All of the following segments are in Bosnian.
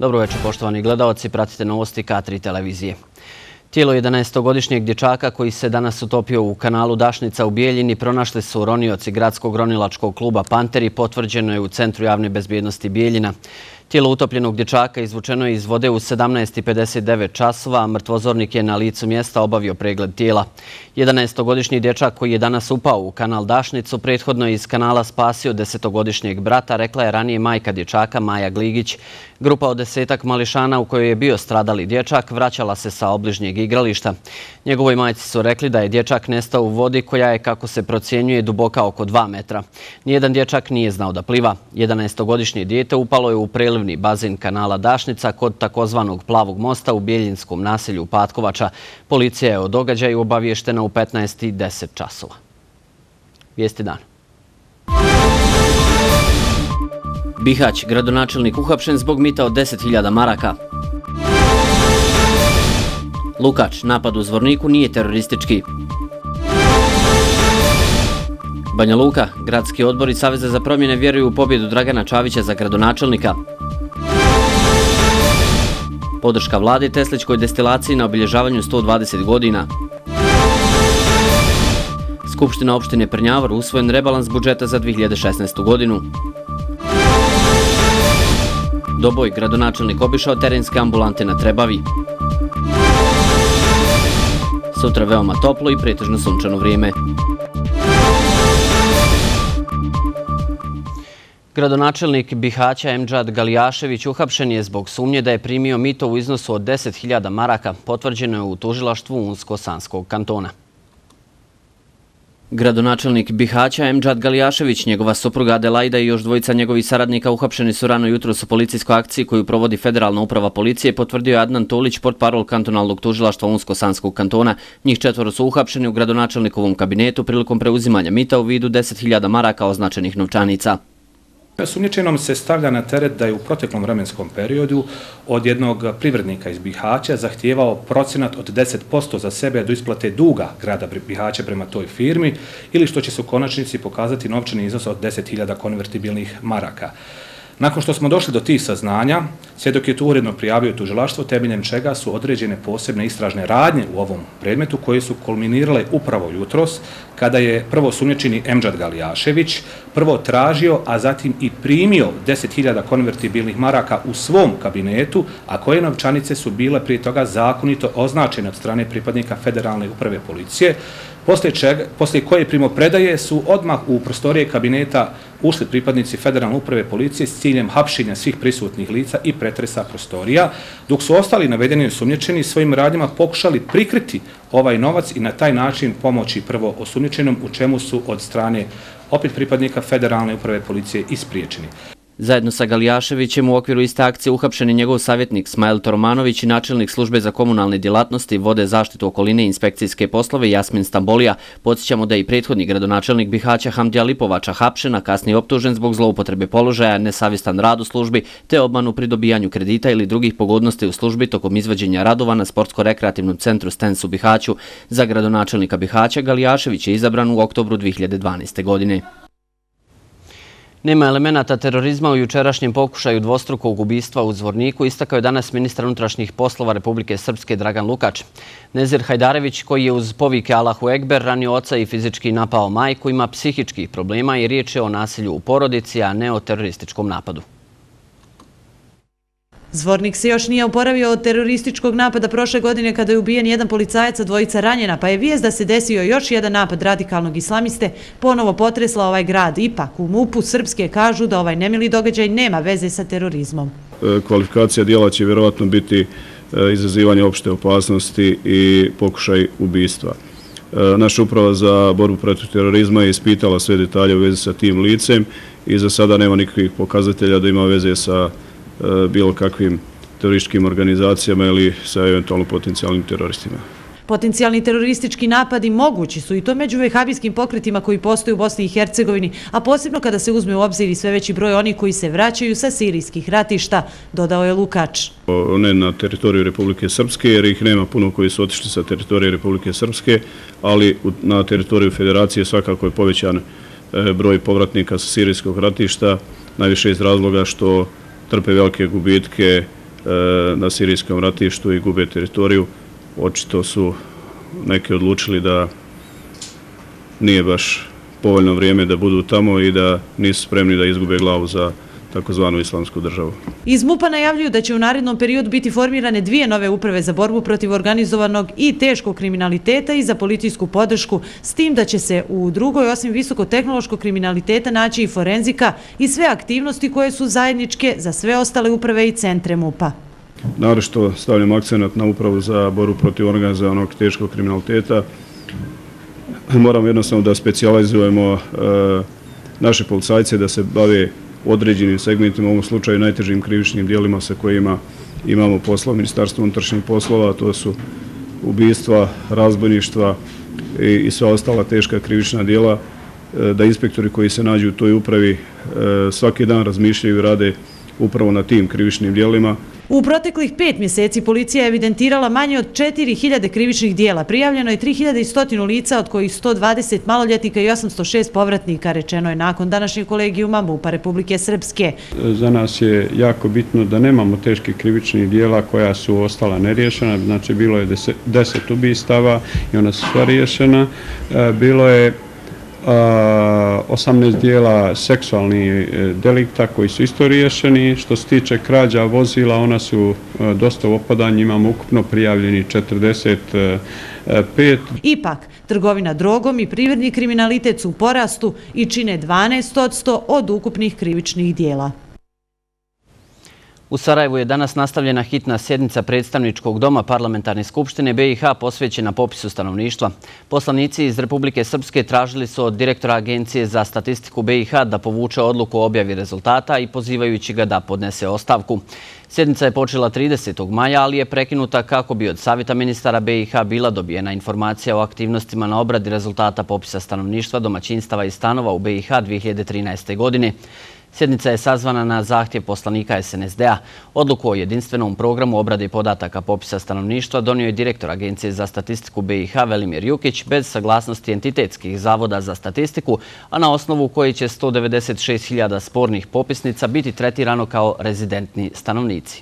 Dobro večer, poštovani gledaoci, pratite novosti K3 televizije. Tijelo 11-godišnjeg dječaka koji se danas utopio u kanalu Dašnica u Bijeljini pronašli su ronioci gradskog ronilačkog kluba Panteri, potvrđeno je u Centru javne bezbjednosti Bijeljina. Tijelo utopljenog dječaka izvučeno je iz vode u 17:59 časova, a mrtvozornik je na licu mjesta obavio pregled tijela. 11-godišnji dječak koji je danas upao u kanal Dašnicu prethodno je iz kanala spasio 10-godišnjeg brata, rekla je ranije majka dječaka Maja Gligić. Grupa od 10-ak mališana u kojoj je bio stradali dječak vraćala se sa obližnjeg igrališta. Njegovoj majci su rekli da je dječak nestao u vodi koja je, kako se procjenjuje, duboka oko 2 metra. Nijedan dječak nije znao da pliva. 11-godišnje dijete upalo je u prelivni bazen kanala Dašnica kod takozvanog Plavog mosta u Bijeljinskom naselju Patkovača. Policija je o događaju obavještena u 15:10 časova. Vijesti dana. Bihać, gradonačelnik uhapšen zbog mita od 10.000 maraka. Lukač, napad u Zvorniku nije teroristički. Banja Luka, gradski odbor i Saveza za promjene vjeruju u pobjedu Dragana Čavića za gradonačelnika. Podrška vladi Teslićkoj destilaciji na obilježavanju 120 godina. Skupština opštine Prnjavor, usvojen rebalans budžeta za 2016. godinu. Doboj, gradonačelnik obišao terenske ambulante na Trebavi. Sutra veoma toplo i pretežno sunčano vrijeme. Gradonačelnik Bihaća Emdžad Galijašević uhapšen je zbog sumnje da je primio mito u iznosu od 10.000 maraka, potvrđeno je u tužilaštvu Unsko-Sanskog kantona. Gradonačelnik Bihaća Emdžad Galijašević, njegova supruga Adelaida i još dvojica njegovih saradnika uhapšeni su rano jutros u policijskoj akciji koju provodi Federalna uprava policije, potvrdio je Adnan Tulić, portparol kantonalnog tužilaštva Unsko-Sanskog kantona. Njih 4 su uhapšeni u gradonačelnikovom kabinetu prilikom preuzimanja mita u vidu 10.000 maraka označenih novčanica. Osumnjičenom se stavlja na teret da je u proteklom vremenskom periodu od jednog privrednika iz Bihaća zahtijevao procenat od 10% za sebe do isplate duga grada Bihaća prema toj firmi ili što će se u konačnici pokazati novčani iznos od 10.000 konvertibilnih maraka. Nakon što smo došli do tih saznanja, svjedok je to uredno prijavio tužilaštvo, temeljem čega su određene posebne istražne radnje u ovom predmetu koje su kulminirale upravo jutros, kada je prvo osumnjičeni Emdžad Galijašević prvo tražio, a zatim i primio 10.000 konvertibilnih maraka u svom kabinetu, a koje novčanice su bile prije toga zakonito označene od strane pripadnika Federalne uprave policije, poslije koje primopredaje su odmah u prostorije kabineta ušli pripadnici Federalne uprave policije s ciljem hapšenja svih prisutnih lica i pretresa prostorija, dok su ostali navedeni osumnjičeni svojim radnjama pokušali prikriti ovaj novac i na taj način pomoći prvo osumnjičenom, u čemu su od strane opet pripadnika Federalne uprave policije ispriječeni. Zajedno sa Galijaševićem u okviru iste akcije uhapšen je njegov savjetnik Smajl Toromanović i načelnik službe za komunalne djelatnosti, vode, zaštitu okoline i inspekcijske poslove Jasmin Stambolija. Podsjećamo da je i prethodni gradonačelnik Bihaća Hamdija Lipovača hapšen, a kasnije optužen zbog zloupotrebe položaja, nesavjestan rad u službi te obmanu pri dobijanju kredita ili drugih pogodnosti u službi tokom izvođenja radova na sportsko-rekreativnom centru Stens u Bihaću. Za gradonačelnika Bihaća Galijašević je izabran u oktobru 2012. godine. Nema elemenata terorizma u jučerašnjem pokušaju dvostrukog ubistva u Zvorniku, istakao je danas ministar unutrašnjih poslova Republike Srpske Dragan Lukač. Nezir Hajdarević, koji je uz povike Allahu Ekber ranio oca i fizički napao majku, ima psihičkih problema i riječ je o nasilju u porodici, a ne o terorističkom napadu. Zvornik se još nije oporavio od terorističkog napada prošle godine kada je ubijen jedan policajac, a dvojica ranjena, pa je vijest da se desio još jedan napad radikalnog islamiste ponovo potresla ovaj grad. Ipak u MUP-u Srpske kažu da ovaj nemili događaj nema veze sa terorizmom. Kvalifikacija dijela će vjerovatno biti izazivanje opšte opasnosti i pokušaj ubistva. Naša uprava za borbu protiv terorizma je ispitala sve detalje u vezi sa tim licem i za sada nema nikakvih pokazatelja da ima veze sa bilo kakvim terorističkim organizacijama ili sa eventualno potencijalnim teroristima. Potencijalni teroristički napadi mogući su i to među vehabijskim pokretima koji postoje u Bosni i Hercegovini, a posebno kada se uzme u obzir i sve veći broj onih koji se vraćaju sa sirijskih ratišta, dodao je Lukač. Ne na teritoriju Republike Srpske, jer ih nema puno koji su otišli sa teritorije Republike Srpske, ali na teritoriju Federacije svakako je povećan broj povratnika sa sirijskog ratišta, najviše iz razloga što trpe velike gubitke na sirijskom ratištu i gube teritoriju. Očito su neki odlučili da nije baš povoljno vrijeme da budu tamo i da nisu spremni da izgube glavu za takozvanu islamsku državu. Iz MUP-a najavljuju da će u narednom periodu biti formirane 2 nove uprave za borbu protiv organizovanog i teškog kriminaliteta i za policijsku podršku, s tim da će se u drugoj, osim visokotehnološkog kriminaliteta, naći i forenzika i sve aktivnosti koje su zajedničke za sve ostale uprave i centre MUP-a. Naročito stavljam akcenat na upravu za borbu protiv organizovanog teškog kriminaliteta. Moramo jednostavno da specijalizujemo naše policajce da se bave određenim segmentima, u ovom slučaju najtežim krivičnim dijelima sa kojima imamo posla u Ministarstvu unutrašnjih poslova, to su ubistva, razbojništva i sva ostala teška krivična dijela, da inspektori koji se nađu u toj upravi svaki dan razmišljaju i rade upravo na tim krivičnim dijelima. U proteklih 5 mjeseci policija je evidentirala manje od 4000 krivičnih dijela. Prijavljeno je 3100 lica, od kojih 120 maloljetnika i 806 povratnika, rečeno je nakon današnjeg kolegijuma MUP-a Republike Srpske. Za nas je jako bitno da nemamo teških krivičnih dijela koja su ostala neriješena. Znači, bilo je 10 ubistava i ona su sva riješena. Bilo je 18 dijela seksualnih delikta koji su isto riješeni. Što se tiče krađa vozila, ona su dosta u opadanju, imamo ukupno prijavljeni 45. Ipak, trgovina drogom i privredni kriminalitet su u porastu i čine 12% od ukupnih krivičnih dijela. U Sarajevu je danas nastavljena hitna sjednica Predstavničkog doma Parlamentarne skupštine BiH posvećena popisu stanovništva. Poslanici iz Republike Srpske tražili su od direktora Agencije za statistiku BiH da povuče odluku o objavi rezultata i pozivajući ga da podnese ostavku. Sjednica je počela 30. maja, ali je prekinuta kako bi od Savjeta ministara BiH bila dobijena informacija o aktivnostima na obradi rezultata popisa stanovništva, domaćinstava i stanova u BiH 2013. godine. Sjednica je sazvana na zahtjev poslanika SNSD-a. Odluku o jedinstvenom programu obrade podataka popisa stanovništva donio je direktor Agencije za statistiku BiH Velimir Jukić bez saglasnosti entitetskih zavoda za statistiku, a na osnovu koji će 196.000 spornih popisnica biti tretirano kao rezidentni stanovnici.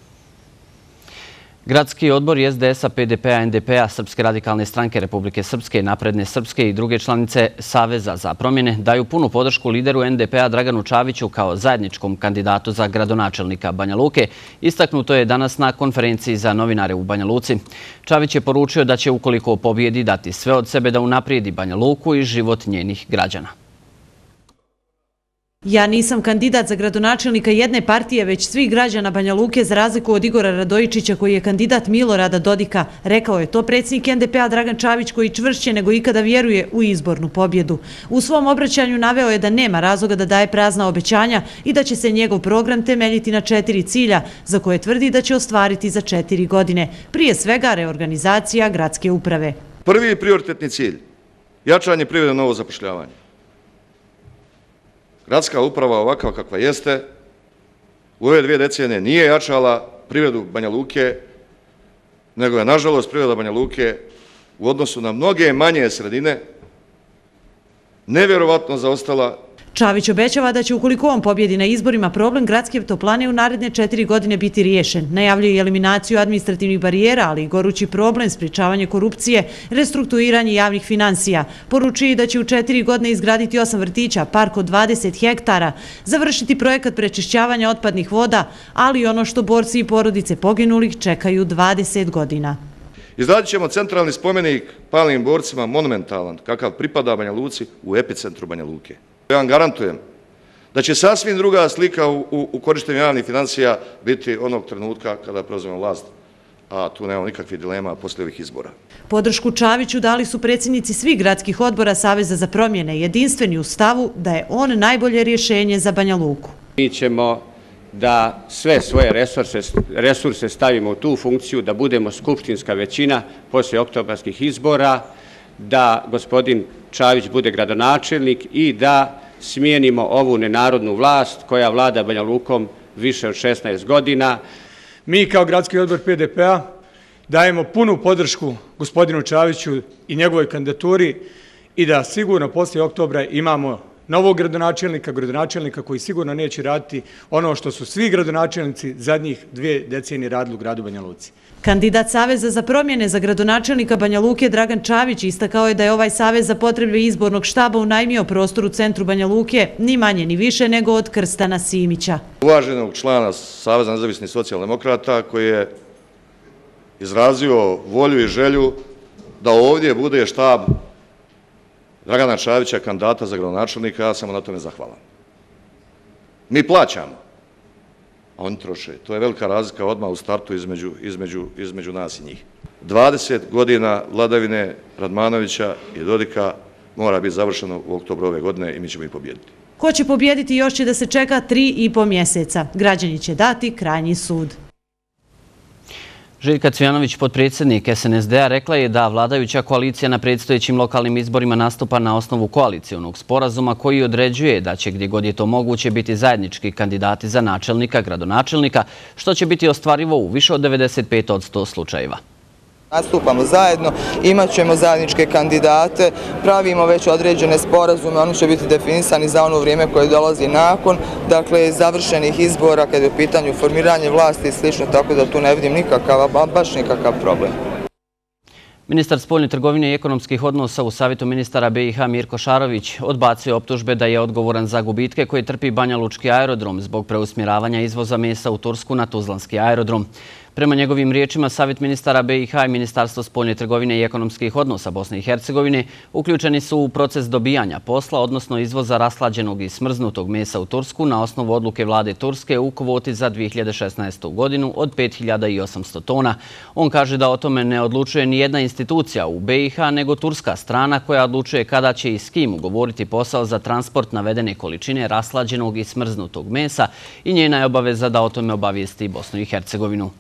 Gradski odbor SDS-a, PDP-a, NDP-a, Srpske radikalne stranke Republike Srpske, Napredne Srpske i druge članice Saveza za promjene daju punu podršku lideru NDP-a Draganu Čaviću kao zajedničkom kandidatu za gradonačelnika Banja Luke. Istaknuto je danas na konferenciji za novinare u Banja Luci. Čavić je poručio da će, ukoliko pobjedi, dati sve od sebe da unaprijedi Banja Luku i život njenih građana. Ja nisam kandidat za gradonačelnika jedne partije, već svih građana Banja Luke, za razliku od Igora Radojičića koji je kandidat Milorada Dodika. Rekao je to predsjednik NDP-a Dragan Čavić, koji čvršće nego ikada vjeruje u izbornu pobjedu. U svom obraćanju naveo je da nema razloga da daje prazna obećanja i da će se njegov program temeljiti na 4 cilja, za koje tvrdi da će ostvariti za 4 godine. Prije svega reorganizacija gradske uprave. Prvi prioritetni cilj, jačanje privrede, novo zapošljavanje. Gradska uprava ovakva kakva jeste u ove 2 decenije nije jačala privredu Banja Luke, nego je, nažalost, privreda Banja Luke u odnosu na mnoge manje sredine nevjerovatno zaostala. Čavić obećava da će, ukoliko on pobjedi na izborima, problem gradske toplane u naredne 4 godine biti riješen. Najavljuje i eliminaciju administrativnih barijera, ali i gorući problem sprječavanje korupcije, restrukturiranje javnih finansija. Poručuje da će u 4 godine izgraditi 8 vrtića, park od 20 hektara, završiti projekat prečišćavanja otpadnih voda, ali i ono što borci i porodice poginulih čekaju 20 godina. Izradit ćemo centralni spomenik palnim borcima, monumentalan, kakav pripada Banja Luci, u epicentru Banja Luke. Ja vam garantujem da će sasvim druga slika u korištenju javnih financija biti onog trenutka kada preuzmemo vlast, a tu nemamo nikakvih dilema poslije ovih izbora. Podršku Čaviću dali su predsjednici svih gradskih odbora Saveza za promjene, jedinstveni u stavu da je on najbolje rješenje za Banja Luku. Mi ćemo da sve svoje resurse stavimo u tu funkciju, da budemo skupštinska većina poslije oktobarskih izbora, da gospodin Čavić bude gradonačelnik i da smijenimo ovu nenarodnu vlast koja vlada Banja Lukom više od 16 godina. Mi kao gradski odbor PDP-a dajemo punu podršku gospodinu Čaviću i njegovoj kandidaturi i da sigurno poslije oktobra imamo novog gradonačelnika koji sigurno neće raditi ono što su svi gradonačelnici zadnjih 2 decenije radili u gradu Banja Luci. Kandidat Saveza za promjene za gradonačelnika Banja Luke Dragan Čavić istakao je da je ovaj savez za potrebe izbornog štaba unajmio prostor u centru Banja Luke ni manje ni više nego od Krstana Simića. Uvaženog člana Saveza nezavisnih socijaldemokrata koji je izrazio volju i želju da ovdje bude štab Dragana Čavića, kandidata za gradonačelnika, ja sam na tome zahvalan. Mi plaćamo, a oni troše. To je velika razlika odmah u startu između nas i njih. 20 godina vladavine Radmanovića i Dodika mora biti završeno u oktobru ove godine i mi ćemo ih pobijediti. Ko će pobijediti još će da se čeka 3,5 mjeseca. Građani će dati krajnji sud. Željka Cvijanović, potpredsjednik SNSD-a, rekla je da vladajuća koalicija na predstojećim lokalnim izborima nastupa na osnovu koalicijonog sporazuma koji određuje da će gdje god je to moguće biti zajednički kandidati za načelnika, gradonačelnika, što će biti ostvarivo u više od 95% slučajeva. Nastupamo zajedno, imat ćemo zajedničke kandidate, pravimo već određene sporazume, oni će biti definisani za ono vrijeme koje dolazi nakon, dakle završenih izbora kada je u pitanju formiranje vlasti i slično, tako da tu ne vidim baš nikakav problem. Ministar spoljne trgovine i ekonomskih odnosa u Savjetu ministara BiH Mirko Šarović odbacio optužbe da je odgovoran za gubitke koje trpi Banjalučki aerodrom zbog preusmjeravanja izvoza mesa u Tursku na Tuzlanski aerodrom. Prema njegovim riječima, Savjet ministara BiH i Ministarstvo spoljne trgovine i ekonomskih odnosa Bosne i Hercegovine uključeni su u proces dobijanja posla, odnosno izvoza rashlađenog i smrznutog mesa u Tursku na osnovu odluke vlade Turske u kvoti za 2016. godinu od 5800 tona. On kaže da o tome ne odlučuje ni jedna institucija u BiH, nego turska strana koja odlučuje kada će i s kim ugovoriti posao za transport navedene količine rashlađenog i smrznutog mesa i njena je obaveza da o tome obavijesti Bosnu i Hercegovinu.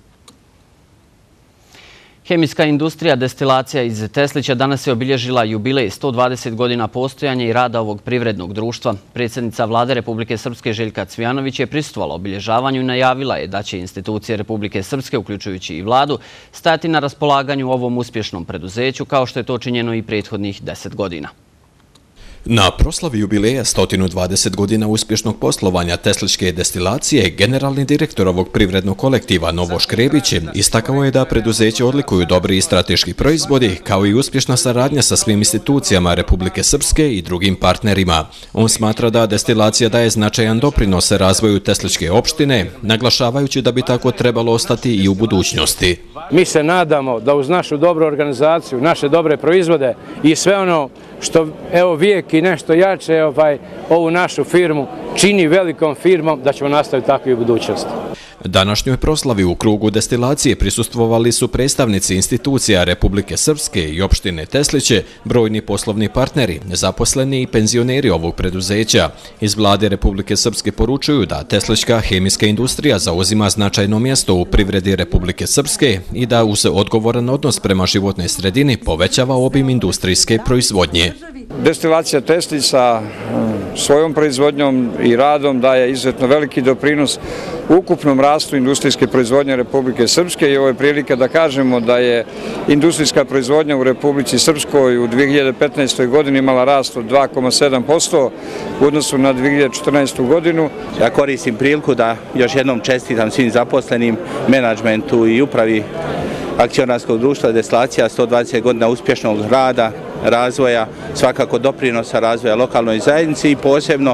Hemijska industrija destilacija iz Teslića danas je obilježila jubilej 120 godina postojanja i rada ovog privrednog društva. Predsjednica vlade Republike Srpske Željka Cvijanović je prisustvovala obilježavanju i najavila je da će institucije Republike Srpske, uključujući i vladu, stajati na raspolaganju ovom uspješnom preduzeću kao što je to činjeno i prethodnih 10 godina. Na proslavi jubileja 120 godina uspješnog poslovanja tesličke destilacije, generalni direktor ovog privrednog kolektiva Novo Škrebić istakao je da preduzeće odlikuju dobri i strateški proizvodi, kao i uspješna saradnja sa svim institucijama Republike Srpske i drugim partnerima. On smatra da destilacija daje značajan doprinos razvoju tesličke opštine, naglašavajući da bi tako trebalo ostati i u budućnosti. Mi se nadamo da uz našu dobru organizaciju, naše dobre proizvode i sve ono što evo vijek i nešto jače ovu našu firmu čini velikom firmom, da ćemo nastaviti tako i u budućnosti. Današnjoj proslavi u krugu destilacije prisustvovali su predstavnici institucija Republike Srpske i opštine Tesliće, brojni poslovni partneri, zaposleni i penzioneri ovog preduzeća. Iz vlade Republike Srpske poručuju da teslička hemijska industrija zauzima značajno mjesto u privredi Republike Srpske i da uz odgovoran odnos prema životnoj sredini povećava obim industrijske proizvodnje. Destilacija Teslić sa svojom proizvodnjom i radom daje izuzetno veliki doprinos ukupnom rastu industrijske proizvodnje Republike Srpske i ovo je prilika da kažemo da je industrijska proizvodnja u Republici Srpskoj u 2015. godini imala rast od 2,7% u odnosu na 2014. godinu. Ja koristim priliku da još jednom čestitam svim zaposlenim, menadžmentu i upravi akcionarskog društva Destilacija 120 godina uspješnog rada, razvoja, svakako doprinosa razvoja lokalnoj zajednici i posebno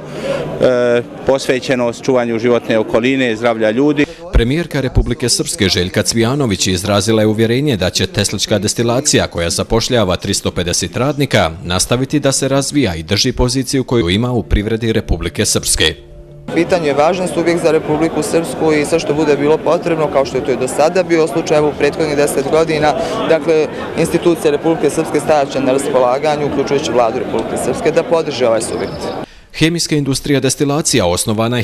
posvećenost čuvanju životne okoline i zdravlja ljudi. Premijerka Republike Srpske Željka Cvijanović izrazila je uvjerenje da će teslička destilacija koja zapošljava 350 radnika nastaviti da se razvija i drži poziciju koju ima u privredi Republike Srpske. Pitanje je važan subjekt za Republiku Srpsku i sve što bude bilo potrebno, kao što je to i do sada bio slučaj u prethodnih 10 godina, dakle, institucije Republike Srpske stajat će na raspolaganju, uključujući vladu Republike Srpske, da podrže ovaj subjekt. Hemijska industrija destilacija osnovana je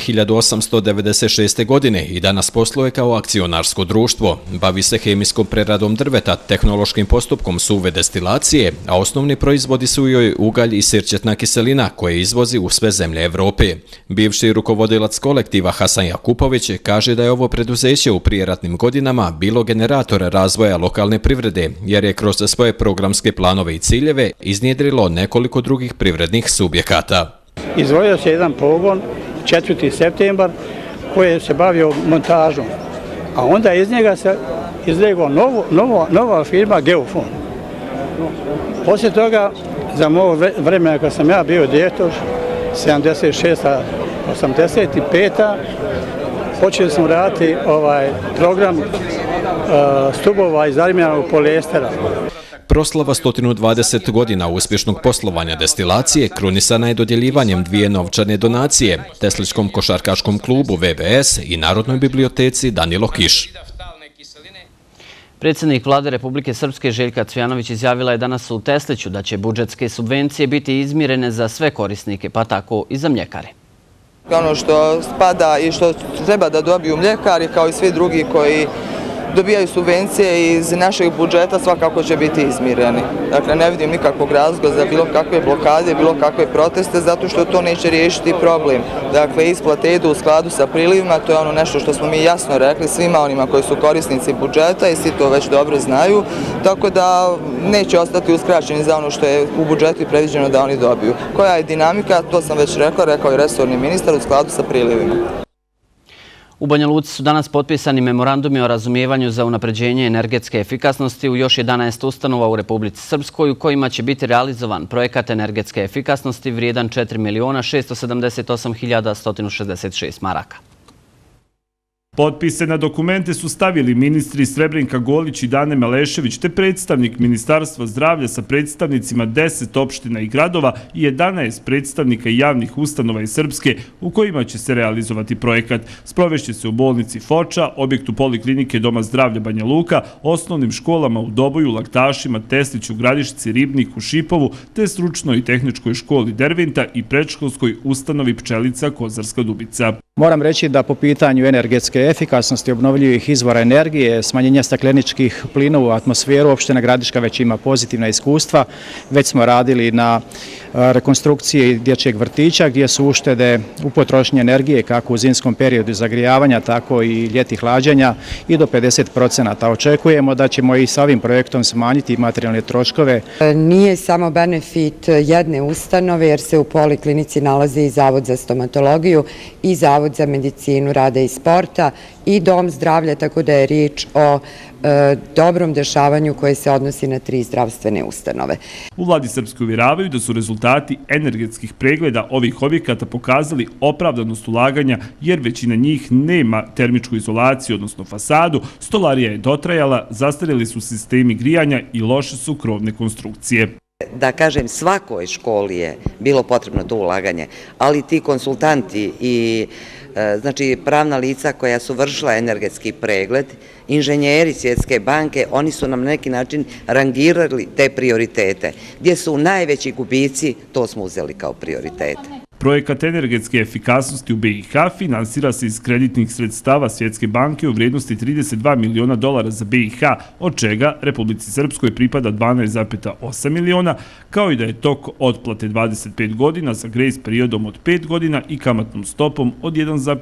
1896. godine i danas posluje kao akcionarsko društvo. Bavi se hemijskom preradom drveta, tehnološkim postupkom suve destilacije, a osnovni proizvodi su joj ugalj i sirćetna kiselina koje izvozi u sve zemlje Evrope. Bivši rukovodilac kolektiva Hasan Jakupović kaže da je ovo preduzeće u prijeratnim godinama bilo generator razvoja lokalne privrede, jer je kroz svoje programske planove i ciljeve iznjedrilo nekoliko drugih privrednih subjekata. izdvojio se jedan pogon, 4. septembar, koji se bavio montažom. A onda iz njega se izlegla nova firma Geofon. Poslije toga, za mog vremena kad sam ja bio direktor, 76. 85. počeli smo raditi program stubova iz armijanog polijestera. Proslava 120 godina uspješnog poslovanja destilacije krunisana je dodjeljivanjem 2 novčane donacije Tesličkom košarkaškom klubu VBS i Narodnoj biblioteci Danilo Kiš. Predsjednik Vlade Republike Srpske Željka Cvijanović izjavila je danas u Tesliću da će budžetske subvencije biti izmirene za sve korisnike, pa tako i za mljekare. Ono što spada i što treba da dobiju mljekari kao i svi drugi koji dobijaju subvencije iz našeg budžeta svakako će biti izmireni. Dakle, ne vidim nikakvog razloga za bilo kakve blokade, bilo kakve proteste, zato što to neće riješiti problem. Dakle, isplate idu u skladu sa prilivima, to je ono nešto što smo mi jasno rekli svima onima koji su korisnici budžeta i svi to već dobro znaju, tako da neće ostati uskraćeni za ono što je u budžetu predviđeno da oni dobiju. Koja je dinamika, to sam već rekao i resorni ministar, u skladu sa prilivima. U Banja Luci su danas potpisani memorandumi o razumijevanju za unapređenje energetske efikasnosti u još 11 ustanova u Republici Srpskoj u kojima će biti realizovan projekat energetske efikasnosti vrijedan 4.678.166 maraka. Potpise na dokumente su stavili ministri Srebrenka Golić i Dane Melešević te predstavnik Ministarstva zdravlja sa predstavnicima 10 opština i gradova i 11 predstavnika javnih ustanova iz Srpske u kojima će se realizovati projekat. Sprovešće se u bolnici Foča, objektu poliklinike Doma zdravlja Banja Luka, osnovnim školama u Doboju, Laktašima, Tesliću, Gradišci, Ribniku, Šipovu te stručnoj i tehničkoj školi Derventa i predškolskoj ustanovi Pčelica Kozarska Dubica. Moram reći da po pitanju energetske efikasnosti obnovljivih izvora energije, smanjenja stakleničkih plinova u atmosferu, opština Gradiška već ima pozitivna iskustva. Već smo radili na rekonstrukciji dječjeg vrtića gdje su uštede u potrošnji energije kako u zimskom periodu zagrijavanja, tako i ljeti hlađenja i do 50%. Očekujemo da ćemo i sa ovim projektom smanjiti materijalne troškove. Nije samo benefit jedne ustanove jer se u poliklinici nalazi i Zavod za stomatologiju i Zavod za medicinu rada i sporta i Dom zdravlja, tako da je riječ o dobrom dešavanju koje se odnosi na 3 zdravstvene ustanove. U Vladi Srpske uvjeravaju da su rezultati energetskih pregleda ovih objekata pokazali opravdanost ulaganja jer većina njih nema termičku izolaciju, odnosno fasadu, stolarija je dotrajala, zastarjeli su sistemi grijanja i loše su krovne konstrukcije. Da kažem, svakoj školi je bilo potrebno to ulaganje, ali ti konsultanti i znači pravna lica koja su vršila energetski pregled, inženjeri Svjetske banke, oni su nam na neki način rangirali te prioritete. Gdje su najveći gubici, to smo uzeli kao prioritete. Projekat energetske efikasnosti u BiH finansira se iz kreditnih sredstava Svjetske banke u vrijednosti $32 miliona za BiH, od čega Republici Srpskoj pripada 12,8 miliona, kao i da je tok otplate 25 godina sa grejs periodom od 5 godina i kamatnom stopom od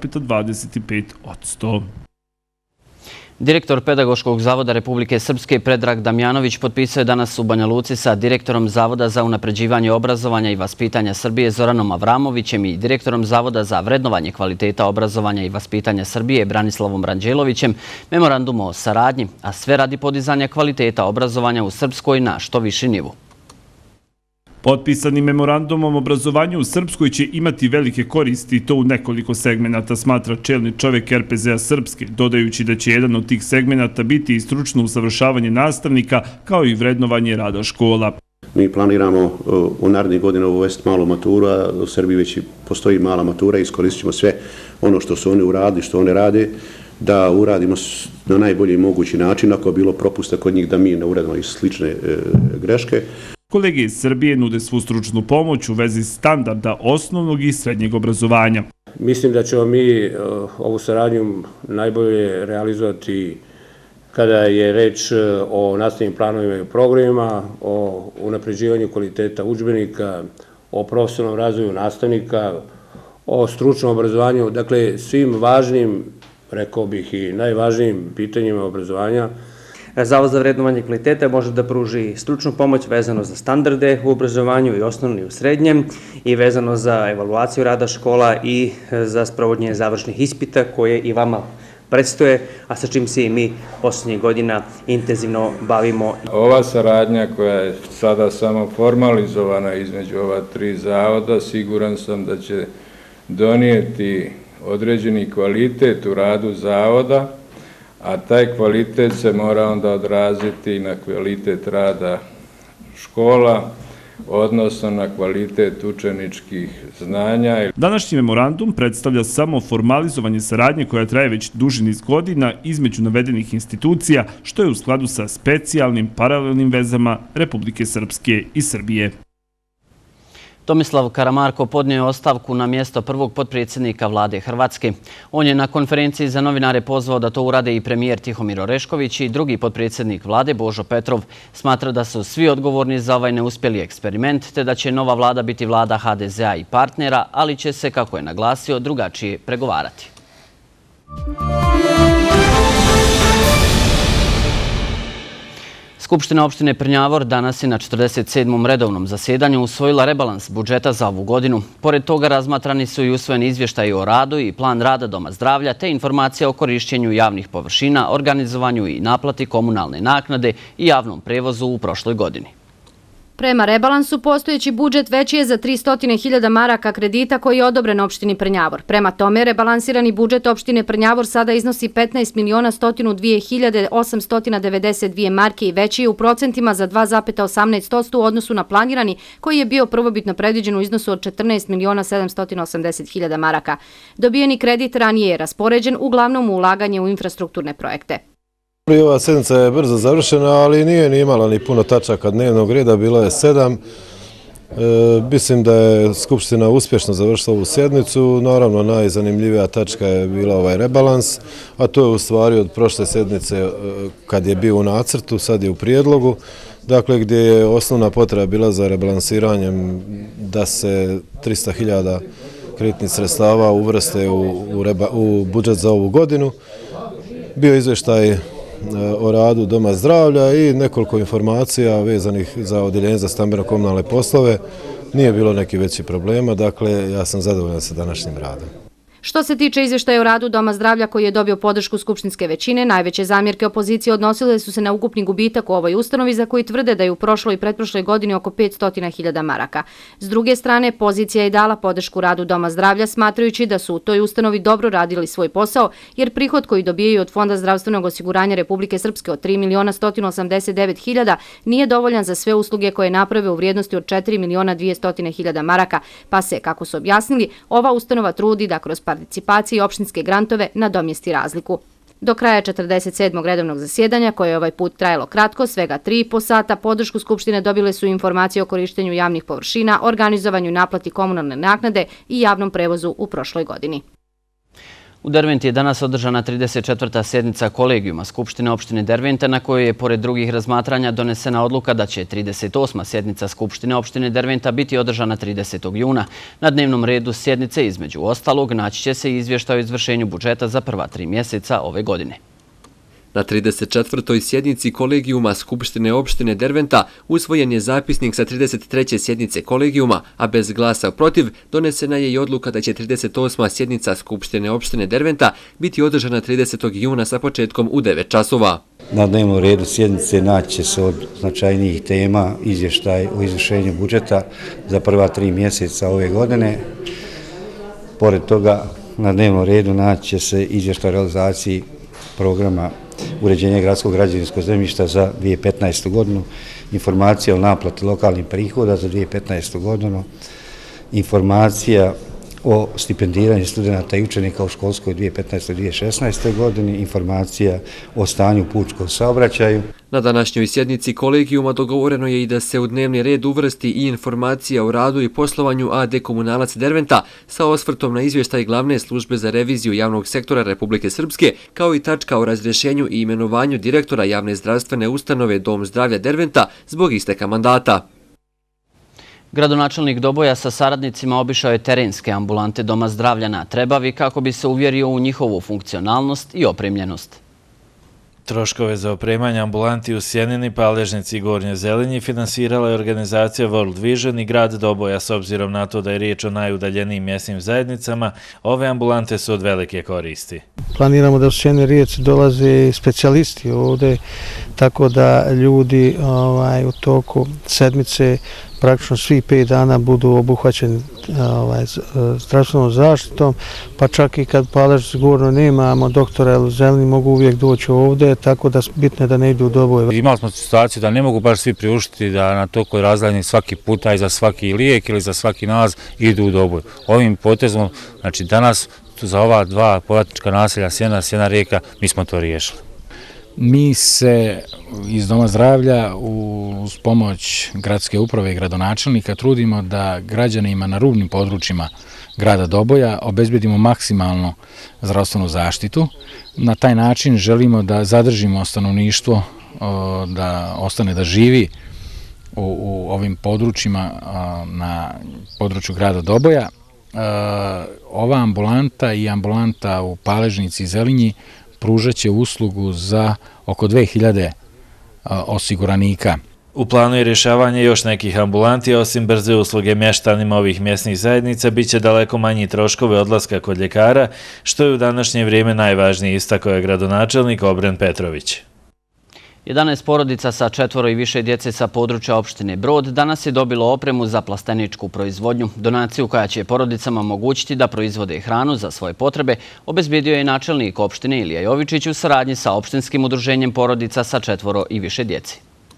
1,25%. Direktor Pedagoškog zavoda Republike Srpske Predrag Damjanović potpisao je danas u Banja Luci sa direktorom Zavoda za unapređivanje obrazovanja i vaspitanja Srbije Zoranom Avramovićem i direktorom Zavoda za vrednovanje kvaliteta obrazovanja i vaspitanja Srbije Branislavom Ranđelovićem memorandum o saradnji, a sve radi podizanja kvaliteta obrazovanja u Srpskoj na što viši nivo. Potpisani memorandumom obrazovanju u Srpskoj će imati velike koristi i to u nekoliko segmenata, smatra čelni čovjek RPZ-a Srpske, dodajući da će jedan od tih segmenata biti i stručno usavršavanje nastavnika kao i vrednovanje rada škola. Mi planiramo u narednih godina uvesti malu maturu, a u Srbiji već postoji mala matura i iskoristit ćemo sve ono što su oni uradili, što one rade, da uradimo na najbolji mogući način, ako je bilo propusta kod njih da mi ne uradimo i slične greške. Kolege iz Srbije nude svu stručnu pomoć u vezi standarda osnovnog i srednjeg obrazovanja. Mislim da ćemo mi ovu saradnju najbolje realizovati kada je reč o nastavnim planovima i programima, o unapređivanju kvaliteta udžbenika, o profesionalnom razvoju nastavnika, o stručnom obrazovanju, dakle svim važnim, rekao bih i najvažnijim pitanjima obrazovanja. Zavod za vrednovanje kvaliteta može da pruži stručnu pomoć vezano za standarde u obrazovanju i osnovnom i u srednjem i vezano za evaluaciju rada škola i za sprovođenje završnih ispita koje i vama predstoje, a sa čim se i mi posljednjih godina intenzivno bavimo. Ova saradnja koja je sada samo formalizovana između ova 3 zavoda, siguran sam da će donijeti određeni kvalitet u radu zavoda, a taj kvalitet se mora onda odraziti na kvalitet rada škola, odnosno na kvalitet učeničkih znanja. Današnji memorandum predstavlja samo formalizovanje saradnje koja traje već duži niz godina između navedenih institucija, što je u skladu sa specijalnim paralelnim vezama Republike Srpske i Srbije. Tomislav Karamarko podnio je ostavku na mjesto prvog potpredsjednika vlade Hrvatske. On je na konferenciji za novinare pozvao da to urade i premijer Tihomir Orešković i drugi potpredsjednik vlade Božo Petrov. Smatra da su svi odgovorni za ovaj neuspjeli eksperiment, te da će nova vlada biti vlada HDZ-a i partnera, ali će se, kako je naglasio, drugačije pregovarati. Skupština opštine Prnjavor danas je na 47. redovnom zasjedanju usvojila rebalans budžeta za ovu godinu. Pored toga razmatrani su i usvojeni izvještaji o radu i plan rada Doma zdravlja, te informacija o korišćenju javnih površina, organizovanju i naplati komunalne naknade i javnom prevozu u prošloj godini. Prema rebalansu, postojeći budžet veći je za 300.000 maraka kredita koji je odobren opštini Prnjavor. Prema tome, rebalansirani budžet opštine Prnjavor sada iznosi 15.102.892 marke i veći je u procentima za 2,18% u odnosu na planirani koji je bio prvobitno predviđen u iznosu od 14.780.000 maraka. Dobijeni kredit ranije je raspoređen uglavnom u ulaganje u infrastrukturne projekte. Ova sednica je brzo završena, ali nije ni imala ni puno tačaka dnevnog reda, bilo je 7. Mislim da je Skupština uspješno završila ovu sjednicu. Naravno, najzanimljivija tačka je bila ovaj rebalans, a to je u stvari od prošle sednice kad je bio u nacrtu, sad je u prijedlogu, dakle gdje je osnovna potreba bila za rebalansiranjem da se 300.000 kreditnih sredstava uvrste u budžet za ovu godinu. Bio izvještaj o radu Doma zdravlja i nekoliko informacija vezanih za odjeljenje za stambeno-komunalne poslove. Nije bilo nekih većih problema, dakle ja sam zadovoljan sa današnjim radom. Što se tiče izvještaja o radu Doma zdravlja koji je dobio podršku skupštinske većine, najveće zamjerke opozicije odnosile su se na ukupni gubitak u ovoj ustanovi za koji tvrde da je u prošloj i pretprošloj godini oko 500.000 maraka. S druge strane, pozicija je dala podršku radu Doma zdravlja smatrajući da su u toj ustanovi dobro radili svoj posao, jer prihod koji dobijaju od Fonda zdravstvenog osiguranja Republike Srpske od 3.189.000 nije dovoljan za sve usluge koje naprave u vrijednosti od 4.200.000 maraka, pa se, kako su objasnili, ova ustanova trudi da kroz participacije i opštinske grantove nadomjesti razliku. Do kraja 47. redovnog zasjedanja, koje je ovaj put trajalo kratko, svega 3,5 sata, podršku Skupštine dobile su informacije o korištenju javnih površina, organizovanju i naplati komunalne naknade i javnom prevozu u prošloj godini. U Derventi je danas održana 34. sjednica kolegijuma Skupštine opštine Dervente, na kojoj je, pored drugih razmatranja, donesena odluka da će 38. sjednica Skupštine opštine Derventa biti održana 30. juna. Na dnevnom redu sjednice, između ostalog, naći će se i izvještaj o izvršenju budžeta za prva 3 mjeseca ove godine. Na 34. sjednici kolegijuma Skupštine opštine Derventa usvojen je zapisnik sa 33. sjednice kolegijuma, a bez glasa protiv donesena je i odluka da će 38. sjednica Skupštine opštine Derventa biti održana 30. juna sa početkom u 9 časova. Na dnevnom redu sjednice naći će se od značajnijih tema izvještaj o izvršenju budžeta za prva 3 mjeseca ove godine. Pored toga, na dnevnom redu naći će se izvještaj o realizaciji programa uređenja gradskog građevinskog zemljišta za 2015. godinu, informacija o naplati lokalnih prihoda za 2015. godinu, informacija o stipendiranju studenta i učenika u školskoj 2015-2016. godini, informacija o stanju pučkog saobraćaju. Na današnjoj sjednici kolegijuma dogovoreno je i da se u dnevni red uvrsti i informacija o radu i poslovanju AD Komunalac Derventa sa osvrtom na izvještaj glavne službe za reviziju javnog sektora Republike Srpske, kao i tačka o razrješenju i imenovanju direktora javne zdravstvene ustanove Dom zdravlja Derventa zbog isteka mandata. Gradonačelnik Doboja sa saradnicima obišao je terenske ambulante Doma zdravlja na Trebavi kako bi se uvjerio u njihovu funkcionalnost i opremljenost. Troškove za opremanje ambulanti u Sjenini, Paležnici i Gornjoj Zelinji finansirala je organizacija World Vision i grad Doboja. S obzirom na to da je riječ o najudaljenijim mjesnim zajednicama, ove ambulante su od velike koristi. Planiramo da u Sjeni Rijeci dolaze specijalisti ovdje, tako da ljudi u toku sedmice praktično svih 5 dana budu obuhvaćeni zdravstvenom zaštitom, pa čak i kad Paležnici Gornjo nemamo doktora ili Zeleni mogu uvijek doći ovdje, tako da bitno je da ne idu u Doboj. Imali smo situaciju da ne mogu baš svi priuštiti da na toliko razdaljeni svaki puta i za svaki lijek ili za svaki nalaz idu u Doboj. Ovim potezom, znači danas za ova 2 povratnička naselja Sjena Rijeka, mi smo to riješili. Mi se iz Doma zdravlja uz pomoć gradske uprave i gradonačelnika trudimo da građanima na rubnim područjima grada Doboja obezbedimo maksimalnu zdravstvenu zaštitu. Na taj način želimo da zadržimo stanovništvo, da ostane da živi u ovim područjima na području grada Doboja. Ova ambulanta i ambulanta u Paležnici i Zelinji pružat će uslugu za oko 2000 osiguranika. U planu je rješavanje još nekih ambulanti, osim brze usluge mještanima ovih mjesnih zajednica, bit će daleko manji troškove odlaska kod ljekara, što je u današnje vrijeme najvažnije, istakao je gradonačelnik Obren Petrović. 11 porodica sa 4 i više djece sa područja opštine Brod danas je dobilo opremu za plasteničku proizvodnju. Donaciju koja će porodicama omogućiti da proizvode hranu za svoje potrebe obezbijedio je načelnik opštine Ilija Jovičić u saradnji sa opštinskim udruženjem porodica sa 4 i više djece.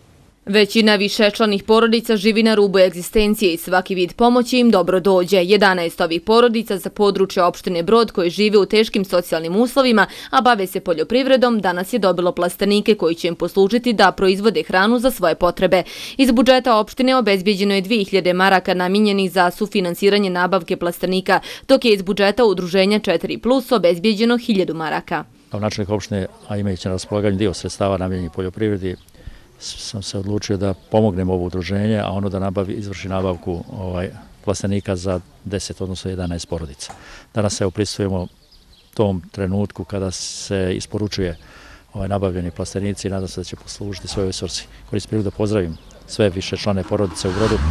Većina višečlanih porodica živi na rubu egzistencije i svaki vid pomoći im dobro dođe. 11 ovih porodica za područje opštine Brod koji žive u teškim socijalnim uslovima, a bave se poljoprivredom, danas je dobilo plastenike koji će im poslužiti da proizvode hranu za svoje potrebe. Iz budžeta opštine obezbijeđeno je 2000 maraka namijenjenih za sufinansiranje nabavke plastenika, dok je iz budžeta udruženja 4+ obezbijeđeno 1000 maraka. Kao načelnik opštine, a imajući na raspolaganju dio sredstava namijenjenih poljoprivredi, sam se odlučio da pomognem ovo udruženje, a ono da izvrši nabavku plastenika za 10, odnosno 11 porodica. Danas se pristupujemo tom trenutku kada se isporučuje nabavljeni plastenici i nadam se da će poslužiti svojoj svrsi. Koristim priliku da pozdravim sve višečlane porodice u Brodu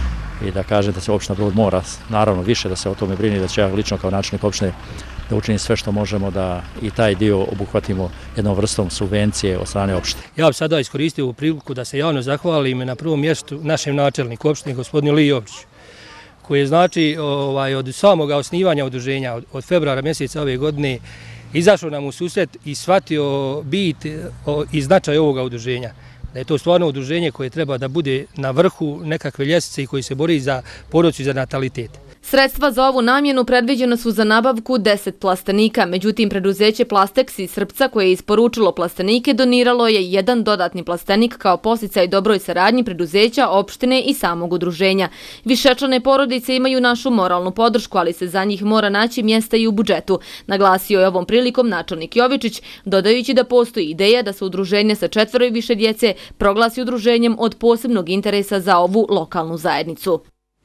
i da kažem da se opština Brod mora, naravno više da se o tome brini, da će ja lično kao načelnik opštine da učinim sve što možemo da i taj dio obuhvatimo jednom vrstom subvencije od strane opštine. Ja bih sada iskoristio ovu priliku da se javno zahvalim na prvom mjestu našem načelniku opštine, gospodinu Iliji Jovičiću, koji je znači od samog osnivanja udruženja od februara mjeseca ove godine izašao nam u susret i shvatio bit i značaj ovoga udruženja. Da je to stvarno udruženje koje treba da bude na vrhu nekakve ljestvice i koji se bori za porodicu i za natalitet. Sredstva za ovu namjenu predviđena su za nabavku 10 plastenika, međutim preduzeće Plastex iz Srpca koje je isporučilo plastenike doniralo je jedan dodatni plastenik kao podsticaj dobroj saradnji preduzeća, opštine i samog udruženja. Višečlane porodice imaju našu moralnu podršku, ali se za njih mora naći mjesta i u budžetu, naglasio je ovom prilikom načelnik Jovičić, dodajući da postoji ideja da se udruženje sa 4 i više djece proglasi udruženjem od posebnog interesa za ovu lokalnu zajednicu.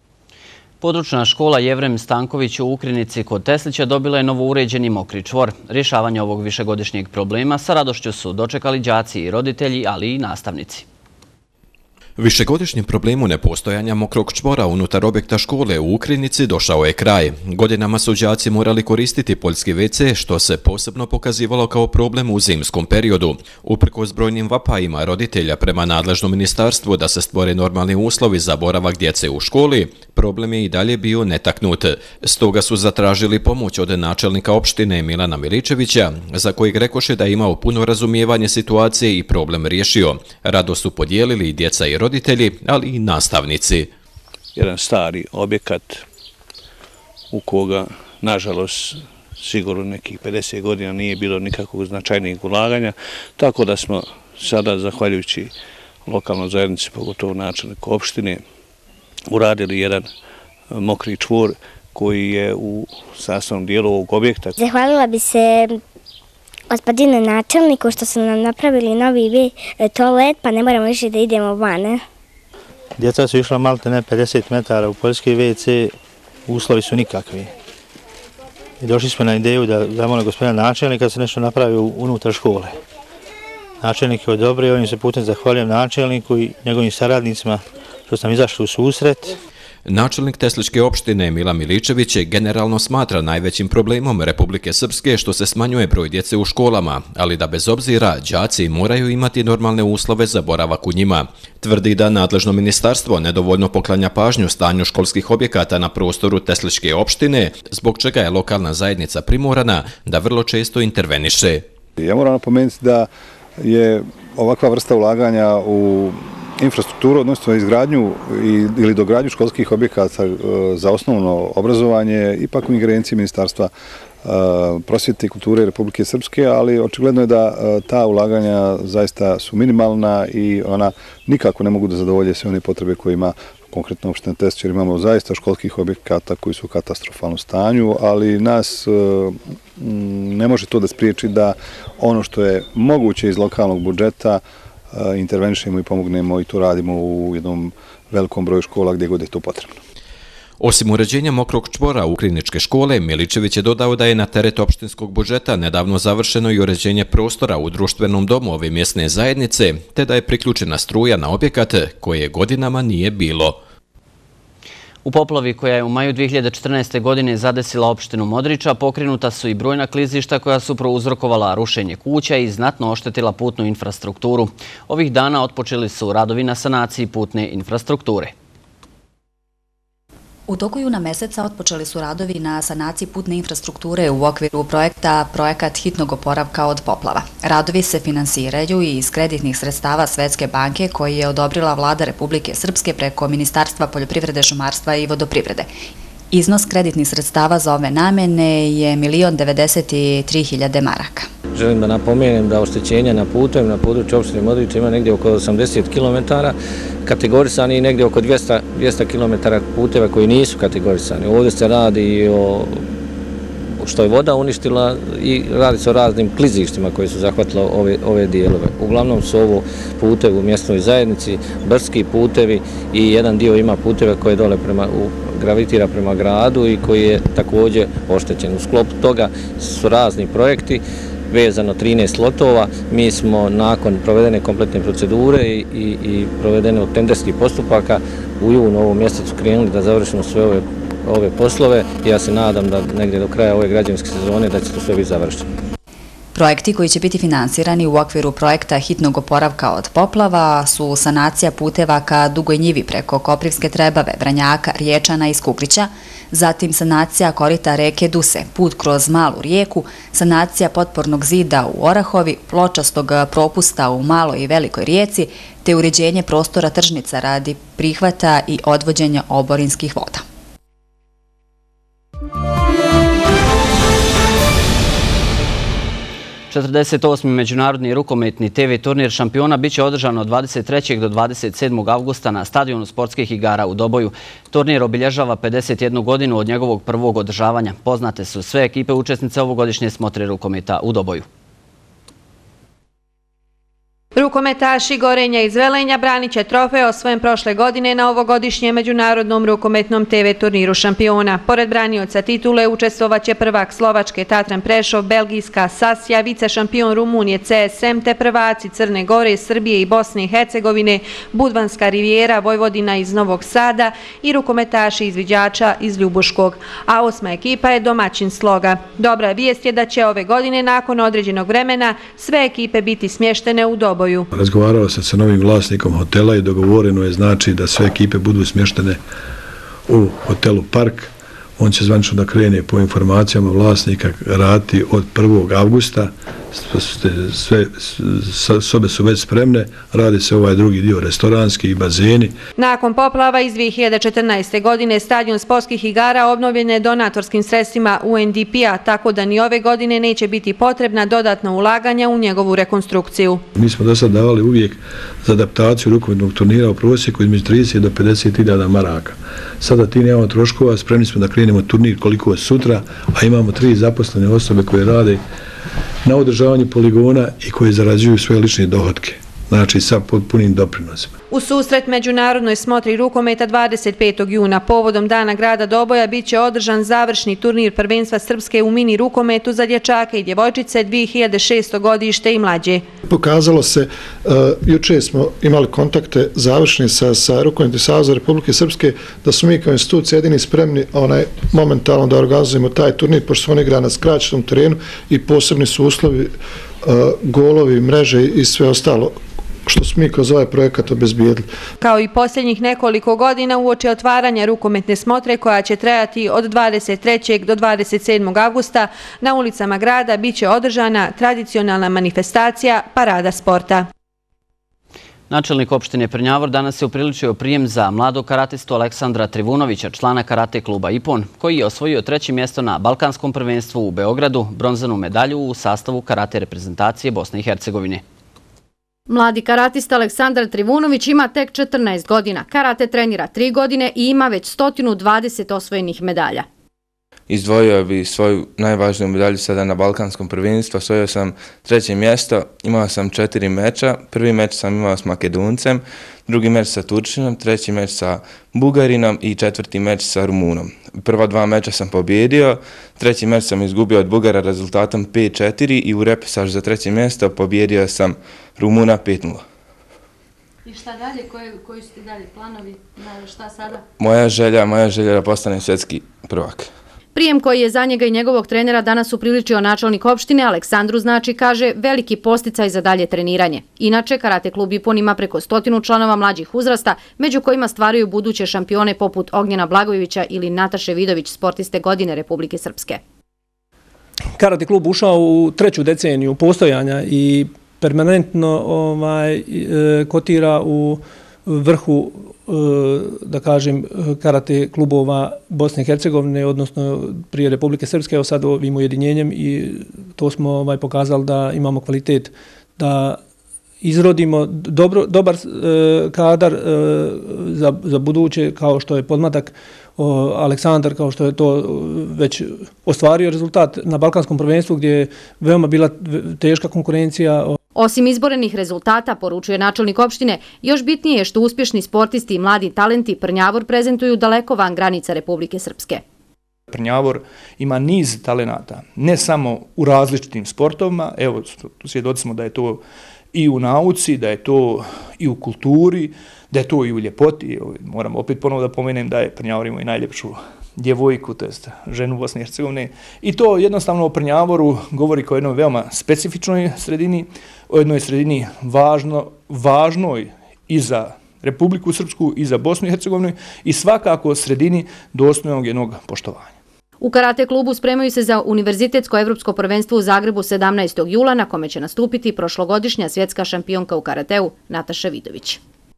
Područna škola Jevrem Stanković u Ukrinici kod Teslića dobila je novouređeni mokri čvor. Rješavanje ovog višegodišnjeg problema sa radošću su dočekali đaci i roditelji, ali i nastavnici. Višegodišnjem problemu nepostojanja mokrog čvora unutar objekta škole u Ukrinici došao je kraj. Godinama su đaci morali koristiti poljski WC, što se posebno pokazivalo kao problem u zimskom periodu. Uprkos brojnim vapajima roditelja prema nadležnom ministarstvu da se stvore normalni uslovi za boravak djece u školi, problem je i dalje bio netaknut. Stoga su zatražili pomoć od načelnika opštine Milana Miličevića, za kojeg rekoše da je imao puno razumijevanje situacije i problem riješio. Rado su podijelili i djeca i roditelji, ali i nastavnici. Jedan stari objekat u koga, nažalost, sigurno nekih 50 godina nije bilo nikakvog značajnijeg ulaganja, tako da smo sada, zahvaljujući lokalnoj zajednici, pogotovo načelniku opštine, uradili jedan mokri čvor koji je u sastavnom dijelu ovog objekta. Zahvalila bi se gospodinu načelniku što su nam napravili novi toalet, pa ne moramo više da idemo van. Djeca su išla malte ne 50 metara u poljski WC, uslovi su nikakvi. I došli smo na ideju da zamole gospodina načelnika da se nešto napravi unutar škole. načelnik je odobrio, ovim se putem zahvaljujem načelniku i njegovim saradnicima što sam izašli u susret. Načelnik Tesličke opštine Mila Miličević generalno smatra najvećim problemom Republike Srpske što se smanjuje broj djece u školama, ali da bez obzira đaci moraju imati normalne uslove za boravak u njima. Tvrdi da nadležno ministarstvo nedovoljno poklanja pažnju stanju školskih objekata na prostoru Tesličke opštine, zbog čega je lokalna zajednica primorana da vrlo često interveniše. Ja moram napomenuti da je ovakva vrsta ulaganja u infrastrukturu, odnosno izgradnju ili dogradnju školskih objekata za osnovno obrazovanje, ipak u ingerenciji Ministarstva prosvjete i kulture Republike Srpske, ali očigledno je da ta ulaganja zaista su minimalna i ona nikako ne mogu da zadovolje sve one potrebe koje ima konkretno opština Teslić, jer imamo zaista školskih objekata koji su u katastrofalnom stanju, ali nas ne može to da spriječi da ono što je moguće iz lokalnog budžeta intervenišemo i pomognemo i to radimo u jednom velikom broju škola gdje god je to potrebno. Osim uređenja mokrog čvora u kliničke škole, Miličević je dodao da je na teret opštinskog budžeta nedavno završeno i uređenje prostora u društvenom domu ove mjesne zajednice, te da je priključena struja na objekat koje godinama nije bilo. U poplavi koja je u maju 2014. godine zadesila opštinu Modriča, pokrenuta su i brojna klizišta koja su prouzrokovala rušenje kuća i znatno oštetila putnu infrastrukturu. Ovih dana otpočeli su radovi na sanaciji putne infrastrukture. U toku juna meseca otpočeli su radovi na sanaciji putne infrastrukture u okviru projekat hitnog oporavka od poplava. Radovi se finansiraju i iz kreditnih sredstava Svetske banke koji je odobrila Vlada Republike Srpske preko Ministarstva poljoprivrede, šumarstva i vodoprivrede. Iznos kreditnih sredstava za ove namene je 1.093.000 maraka. Želim da napomenem da oštećenja na putovima na području opštine Modriča ima negdje oko 80 km, kategorisani i negdje oko 200 km puteva koji nisu kategorisani. Ovdje se radi o što je voda uništila i radi se o raznim klizištima koje su zahvatile ove dijelove. Uglavnom su ovo putevi u mjesnoj zajednici, brdski putevi i jedan dio ima puteve koje dole gravitira prema gradu i koji je također oštećen. U sklopu toga su razni projekti, vezano 13 lotova. Mi smo nakon provedene kompletne procedure i provedene tenderskih postupaka u junu ovom mjesecu krenuli da završimo sve ove poslove. Ja se nadam da negdje do kraja ove građevinske sezone da će to sve biti završeno. Projekti koji će biti finansirani u okviru projekta hitnog oporavka od poplava su sanacija puteva ka Dugoj njivi preko Koprivske Trebave, Vranjaka, Riječana i Skuplića, zatim sanacija korita reke Duse, put kroz Malu rijeku, sanacija potpornog zida u Orahovi, pločastog propusta u Maloj i Velikoj rijeci, te uređenje prostora tržnica radi prihvata i odvođenja oborinskih voda. –48. međunarodni rukometni TV turnir šampiona biće održan od 23. do 27. avgusta na stadionu sportskih igara u Doboju. Turnir obilježava 51 godinu od njegovog prvog održavanja. Poznate su sve ekipe učesnice ovogodišnje smotre rukometa u Doboju. Rukometaši Gorenja iz Velenja branit će trofej osvojen prošle godine na ovogodišnjem međunarodnom rukometnom TV turniru šampiona. Pored branioca titule učestvovaće prvak Slovačke Tatran Prešov, belgijska Sasja, vice šampion Rumunije CSM te prvaci Crne Gore, Srbije i Bosne i Hercegovine, Budvanska Rivijera, Vojvodina iz Novog Sada i rukometaši izviđača iz Ljubuškog. A 8. ekipa je domaćin Sloga. Dobra vijest je da će ove godine nakon određenog vremena sve ekipe biti smještene u Doboju. Razgovarao sam sa novim vlasnikom hotela i dogovoreno je znači da sve ekipe budu smještene u hotelu Park. On će zvanično da krene po informacijama vlasnika raditi od 1. avgusta. Sve sobe su već spremne, radi se ovaj drugi dio restoranski i bazeni. Nakon poplava iz 2014. godine stadion sportskih igara obnovljen je donatorskim sredstvima UNDP-a, tako da ni ove godine neće biti potrebna dodatna ulaganja u njegovu rekonstrukciju. Mi smo do sad davali uvijek za adaptaciju rukometnog turnira u prosjeku između 30 do 50.000 maraka. Sada ti nemamo troškova, spremni smo da krenemo turnir koliko je sutra, a imamo 3 zaposlene osobe koje rade na održavanju poligona i koje zarađuju svoje lične dohotke. znači sa potpunim doprinosima. U susret međunarodnoj smotri rukometa 25. juna povodom Dana grada Doboja biće održan završni turnir prvenstva Srpske u mini rukometu za dječake i djevojčice 2600 godište i mlađe. Pokazalo se, juče smo imali kontakte završni sa Rukometnim savezom Republike Srpske, da smo mi kao institucija jedini spremni momentalno da organizujemo taj turnir, pošto se on igra na skraćenom terenu i posebni su uslovi, golovi, mreže i sve ostalo što smo mi kroz ovaj projekat obezbijedili. Kao i posljednjih nekoliko godina uoči otvaranja rukometne smotre koja će trajati od 23. do 27. avgusta na ulicama grada biće održana tradicionalna manifestacija Parada sporta. Načelnik opštine Prnjavor danas je upriličio prijem za mladog karatistu Aleksandra Trivunovića, člana karate kluba Ipon, koji je osvojio 3. mjesto na Balkanskom prvenstvu u Beogradu, bronzanu medalju u sastavu karate reprezentacije Bosne i Hercegovine. Mladi karatista Aleksandar Trivunović ima tek 14 godina. Karate trenira 3 godine i ima već 120 osvojenih medalja. Izdvojio bi svoju najvažniju medalju sada na Balkanskom prvenstvu. Osvojio sam 3. mjesto, imao sam 4 meča. Prvi meč sam imao s Makedoncem, drugi meč sa Turčinom, 3. meč sa Bugarinom i 4. meč sa Rumunom. Prva 2 meča sam pobjedio, 3. meč sam izgubio od Bugara rezultatom 5-4 i u repesažu za 3. mjesto pobjedio sam Rumuna 5-0. I šta dalje? Koji su ti dalje planovi? Šta sada? Moja želja da postanem svjetski prvak. Prijem koji je za njega i njegovog trenera danas upriličio načelnik opštine Aleksandru znači, kaže, veliki posticaj za dalje treniranje. Inače, karate klub Ipon ima preko 100 članova mlađih uzrasta, među kojima stvaraju buduće šampione poput Ognjena Blagojevića ili Nataše Vidović, sportiste godine Republike Srpske. Karate klub ušao u 3. deceniju postojanja i permanentno kotira u vrhu, da kažem, karate klubova Bosne i Hercegovine, odnosno prije Republike Srpske, evo sad ovim ujedinjenjem, i to smo pokazali da imamo kvalitet da izrodimo dobar kadar za buduće, kao što je podmladak Aleksandar, kao što je to već ostvario rezultat na Balkanskom prvenstvu, gdje je veoma bila teška konkurencija. Osim izborenih rezultata, poručuje načelnik opštine, još bitnije je što uspješni sportisti i mladi talenti Prnjavor prezentuju daleko van granica Republike Srpske. Prnjavor ima niz talenata, ne samo u različitim sportovima, evo, svjedoci smo da je to i u nauci, da je to i u kulturi, da je to i u ljepoti. Moram opet ponovo da pomenem da je Prnjavor imao i najljepšu djevojku, to jest ženu Bosne i Hercegovine. I to jednostavno o Prnjavoru govori kao jednoj veoma specifičnoj sredini, o jednoj sredini važnoj i za Republiku Srpsku i za Bosnu i Hercegovinu i svakako sredini dostojnog jednog poštovanja. U karate klubu spremaju se za univerzitetsko evropsko prvenstvo u Zagrebu 17. jula, na kome će nastupiti prošlogodišnja svjetska šampionka u karateu Nataša Vidović.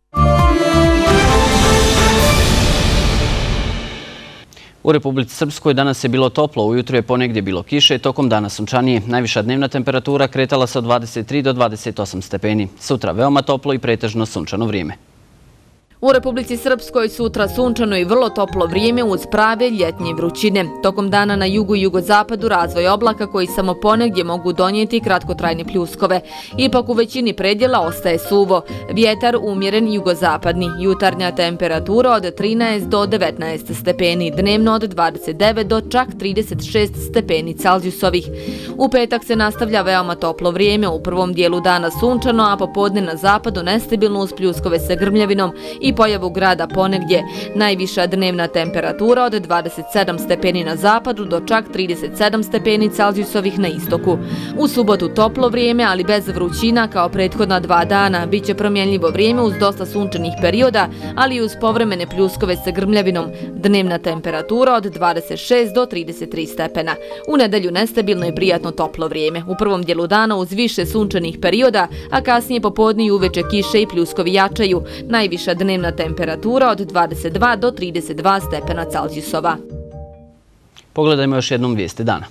U Republici Srpskoj danas je bilo toplo, ujutro je ponegdje bilo kiše, tokom dana sunčanije. Najviša dnevna temperatura kretala se od 23 do 28 stepeni. Sutra veoma toplo i pretežno sunčano vrijeme. U Republici Srpskoj sutra sunčano i vrlo toplo vrijeme uz prave ljetnje vrućine. Tokom dana na jugu i jugozapadu razvoj oblaka koji samo ponegdje mogu donijeti kratkotrajne pljuskove. Ipak u većini predjela ostaje suvo. Vjetar umjeren jugozapadni. Jutarnja temperatura od 13 do 19 stepeni. Dnevno od 29 do čak 36 stepeni Celzijusovih. U petak se nastavlja veoma toplo vrijeme. U prvom dijelu dana sunčano, a popodne na zapadu nestabilno uz pljuskove sa grmljavinom i pojavu grada ponegdje. Najviša dnevna temperatura od 27 stepeni na zapadu do čak 37 stepeni Celzijusovih na istoku. U subotu toplo vrijeme, ali bez vrućina kao prethodna 2 dana. Biće promjenljivo vrijeme uz dosta sunčanih perioda, ali i uz povremene pljuskove sa grmljavinom. Dnevna temperatura od 26 do 33 stepena. U nedelju nestabilno i prijatno toplo vrijeme. U prvom dijelu dana uz više sunčanih perioda, a kasnije popodne i uveče kiše i pljuskovi jačaju. Najviša dnevna temperatura od 22 do 32 stepena Celzijusova. Pogledajmo još jednom vijesti dana.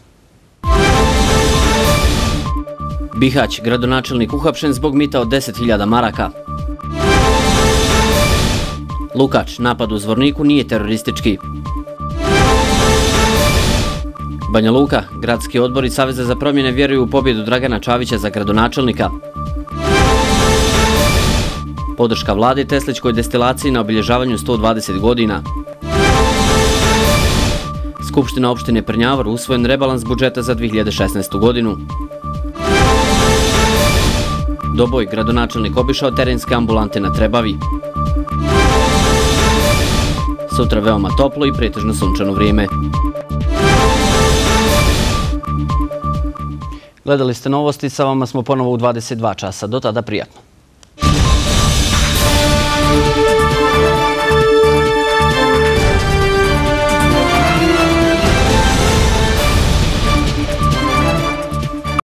Bihać, gradonačelnik uhapšen zbog mita od 10.000 maraka. Lukač, napad u Zvorniku nije teroristički. Banja Luka, gradski odbor i Saveza za promjene vjeruju u pobjedu Dragana Čavića za gradonačelnika. Podrška vladi Teslićkoj destilaciji na obilježavanju 120 godina. Skupština opštine Prnjavar usvojen rebalans budžeta za 2016. godinu. Doboj, gradonačelnik obišao terenske ambulante na Trebavi. Sutra veoma toplo i pretežno sunčano vrijeme. Gledali ste novosti, sa vama smo ponovo u 22 časa. Do tada prijatno.